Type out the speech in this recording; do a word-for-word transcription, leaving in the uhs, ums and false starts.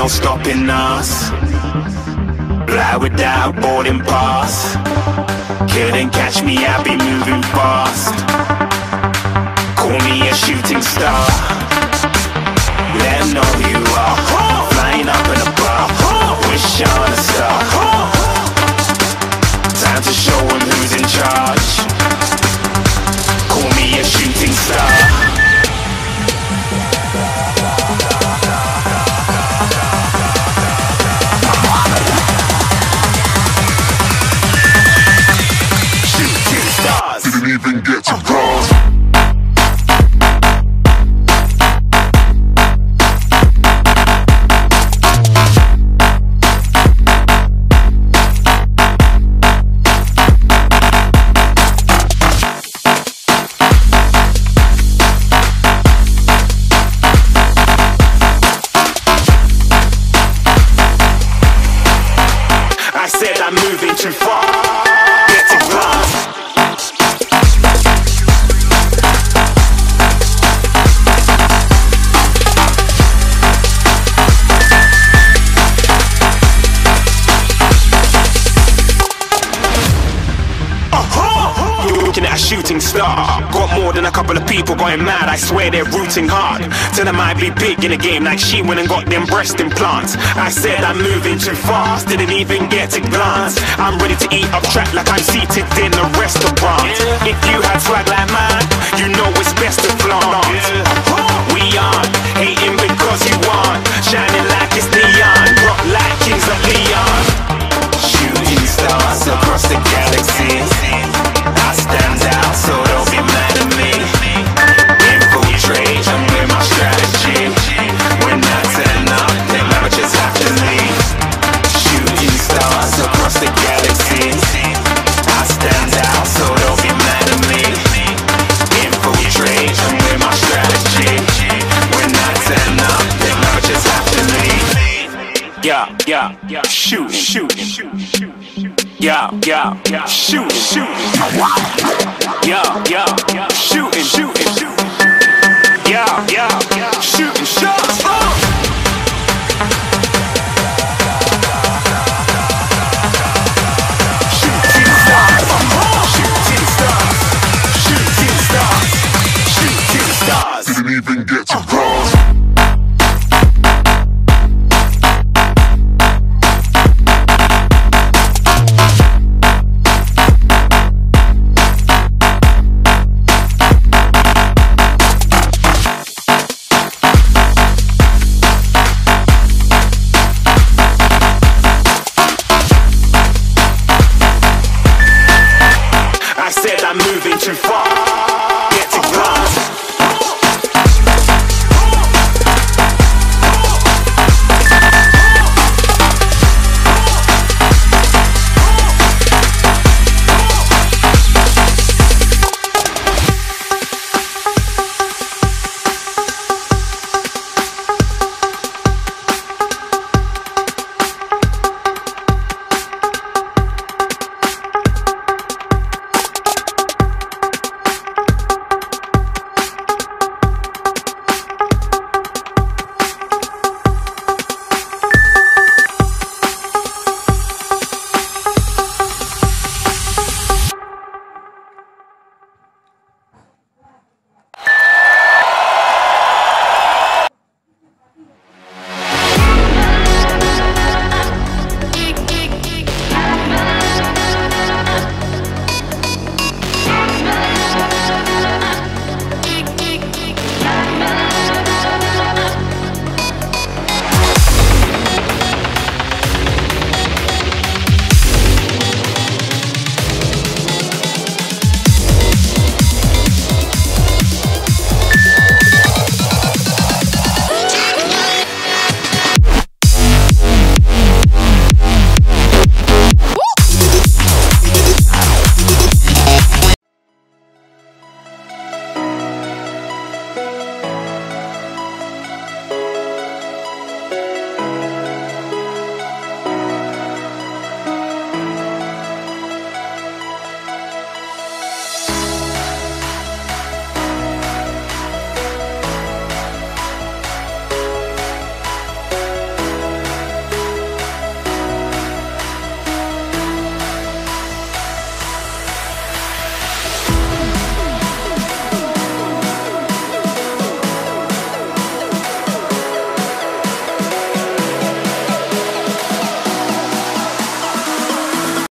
stopping us. Fly without boarding pass. Couldn't catch me, I'll be moving fast. Call me a shooting star. Let 'em know who you are. Flying up in a bar. Wish on a star. Time to show 'em who's in charge. Call me a shooting star. Didn't even get to cross. I said I'm moving too far. Get to glass. Looking at a shooting star. Got more than a couple of people going mad. I swear they're rooting hard. Tell them I'd be big in the game like she went and got them breast implants. I said I'm moving too fast, didn't even get a glance. I'm ready to eat up track like I'm seated in a restaurant. If you had swag like mine, you know it's best to flaunt. We aren't hating because you aren't shining like it's neon, rock like kings of Leon. Shooting stars across the galaxy. I stand out, so don't be mad at me. Infiltrate, I'm with my strategy. When I turn up, then I just have to leave. Shooting stars across the galaxy. I stand out, so don't be mad at me. Infiltrate, I'm with my strategy. When I turn up, then I just have to leave. Yeah, yeah, yeah, shoot, shoot, shoot, shoot. Yeah, yeah, yeah, shooting, shooting. Yeah, yeah, yeah, shooting, shooting, shooting. Yeah, yeah, yeah, shooting shots. Oh! Shooting stars, shooting stars, shooting stars, shooting stars. Didn't even get to cross. I said I'm moving too far. Get to glass.